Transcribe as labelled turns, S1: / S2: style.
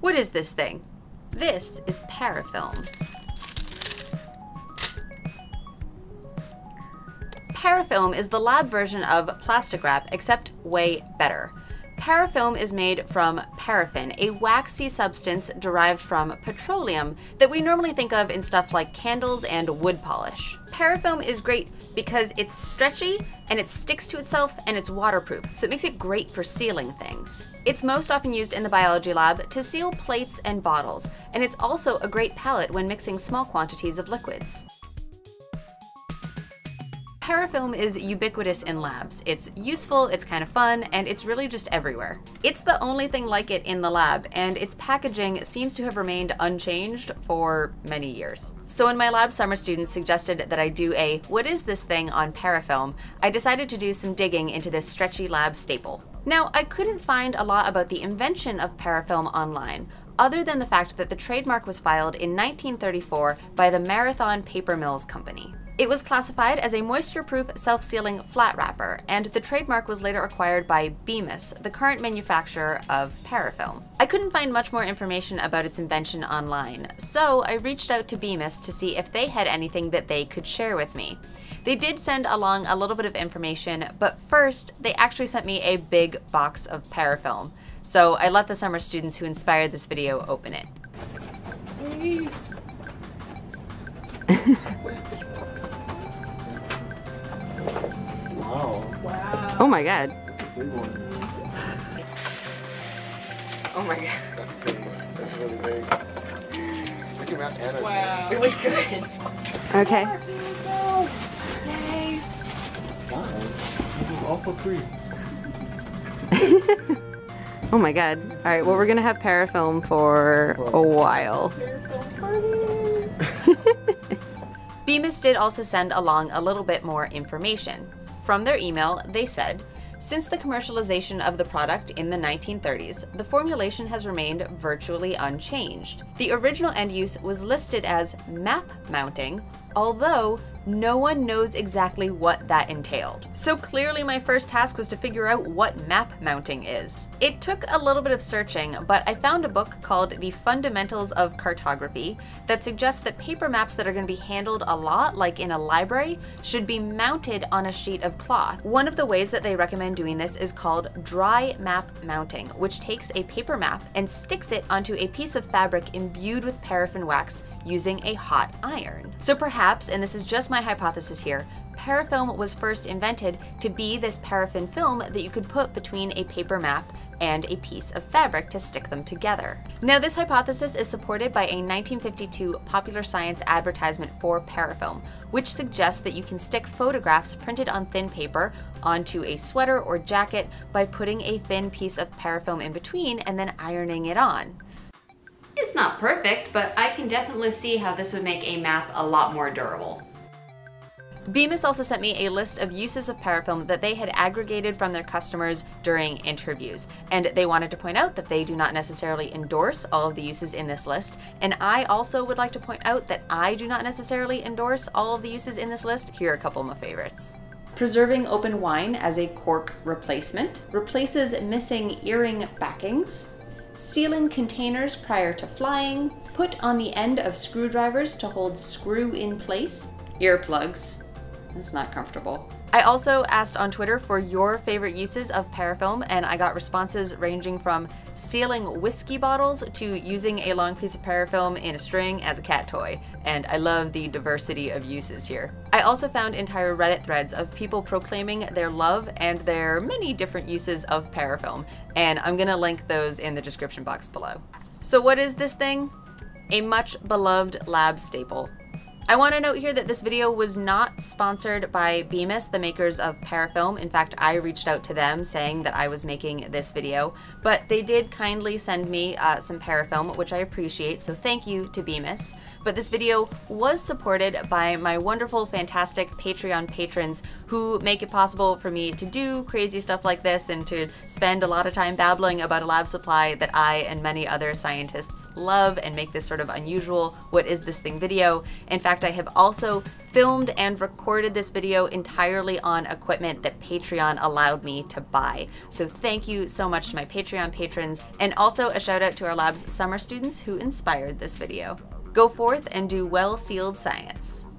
S1: What is this thing? This is Parafilm. Parafilm is the lab version of plastic wrap, except way better. Parafilm is made from paraffin, a waxy substance derived from petroleum that we normally think of in stuff like candles and wood polish. Parafilm is great because it's stretchy and it sticks to itself and it's waterproof, so it makes it great for sealing things. It's most often used in the biology lab to seal plates and bottles, and it's also a great palette when mixing small quantities of liquids. Parafilm is ubiquitous in labs. It's useful, it's kind of fun, and it's really just everywhere. It's the only thing like it in the lab, and its packaging seems to have remained unchanged for many years. So when my lab summer students suggested that I do a "what is this thing" on Parafilm, I decided to do some digging into this stretchy lab staple. Now, I couldn't find a lot about the invention of Parafilm online, other than the fact that the trademark was filed in 1934 by the Marathon Paper Mills Company. It was classified as a moisture-proof, self-sealing flat wrapper, and the trademark was later acquired by Bemis, the current manufacturer of Parafilm. I couldn't find much more information about its invention online, so I reached out to Bemis to see if they had anything that they could share with me. They did send along a little bit of information, but first, they actually sent me a big box of Parafilm. So I let the summer students who inspired this video open it.
S2: Wow.
S1: Oh my god.
S2: Big one.
S1: Oh my god.
S2: That's a big one. That's really big. Look at that Anna.
S3: Wow.
S1: Really good. Okay.
S3: Yay.
S2: Wow. This is all for free.
S1: Oh my god. Alright, well we're gonna have Parafilm for a while. Bemis did also send along a little bit more information. From their email, they said, "Since the commercialization of the product in the 1930s, the formulation has remained virtually unchanged. The original end use was listed as map mounting, although no one knows exactly what that entailed." So clearly my first task was to figure out what map mounting is. It took a little bit of searching, but I found a book called The Fundamentals of Cartography that suggests that paper maps that are going to be handled a lot, like in a library, should be mounted on a sheet of cloth. One of the ways that they recommend doing this is called dry map mounting, which takes a paper map and sticks it onto a piece of fabric imbued with paraffin wax using a hot iron. So perhaps, and this is just my hypothesis here, Parafilm was first invented to be this paraffin film that you could put between a paper map and a piece of fabric to stick them together. Now, this hypothesis is supported by a 1952 Popular Science advertisement for Parafilm, which suggests that you can stick photographs printed on thin paper onto a sweater or jacket by putting a thin piece of Parafilm in between and then ironing it on. It's not perfect, but I can definitely see how this would make a map a lot more durable. Bemis also sent me a list of uses of Parafilm that they had aggregated from their customers during interviews, and they wanted to point out that they do not necessarily endorse all of the uses in this list, and I also would like to point out that I do not necessarily endorse all of the uses in this list. Here are a couple of my favorites. Preserving open wine as a cork replacement, replaces missing earring backings, sealing containers prior to flying, put on the end of screwdrivers to hold screw in place, earplugs. It's not comfortable. I also asked on Twitter for your favorite uses of Parafilm, and I got responses ranging from sealing whiskey bottles to using a long piece of Parafilm in a string as a cat toy, and I love the diversity of uses here. I also found entire Reddit threads of people proclaiming their love and their many different uses of Parafilm, and I'm gonna link those in the description box below. So what is this thing? A much beloved lab staple. I want to note here that this video was not sponsored by Bemis, the makers of Parafilm. In fact, I reached out to them saying that I was making this video, but they did kindly send me some Parafilm, which I appreciate, so thank you to Bemis. But this video was supported by my wonderful, fantastic Patreon patrons who make it possible for me to do crazy stuff like this and to spend a lot of time babbling about a lab supply that I and many other scientists love and make this sort of unusual "what is this thing" video. In fact, fact, I have also filmed and recorded this video entirely on equipment that Patreon allowed me to buy. So thank you so much to my Patreon patrons, and also a shout out to our lab's summer students who inspired this video. Go forth and do well-sealed science.